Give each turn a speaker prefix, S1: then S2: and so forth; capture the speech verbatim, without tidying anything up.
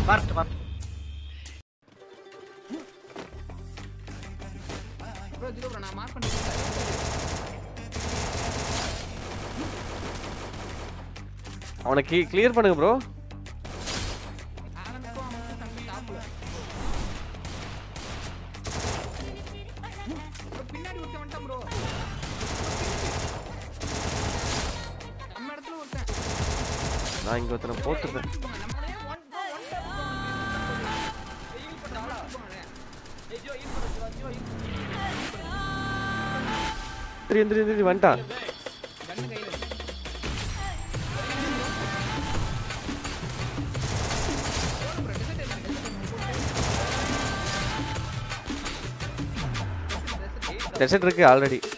S1: பார்த்து பார்த்து
S2: bro zero bro நான் மார்க் பண்ணிட்டேன்.
S3: அவனை கிளியர் பண்ணுங்க ப்ரோ.
S2: ஆனந்த்க்கு அவனுக்கு தம்பி டாப்ல. ப்ரோ பின்னாடி ஒருத்தன் வந்துட்டான் ப்ரோ. நம்ம இடத்துல ஒருத்தன்.
S3: நான் இங்க ஒருத்தனை போட்டுறேன்.
S2: நம்மளே one bro one top bro. Heal பண்ணாடா. ஏய் ஜோ ஹீல் பண்ணு Joe heal.
S3: Three three three வந்துட்டான்.
S2: கண்ணு கையில இருக்கு.
S3: டெசர்ட் இருக்கு ஆல்ரெடி.